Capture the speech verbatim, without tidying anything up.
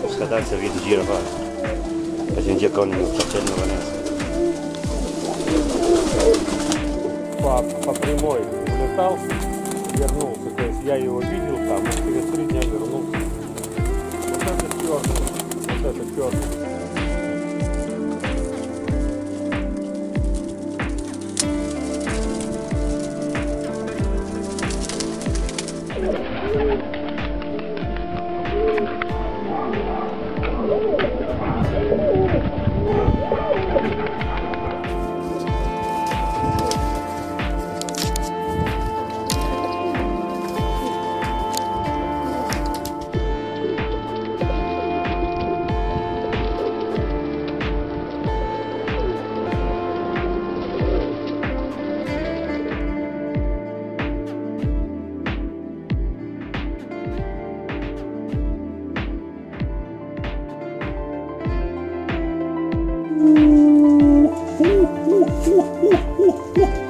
scattare il servizio gira fa. E si gira con il facendo Vanessa. По, по прямой улетал, вернулся. То есть я его видел там, и через три дня вернулся. Вот это черный, вот это черный. Ooh, ooh, ooh, ooh, ooh.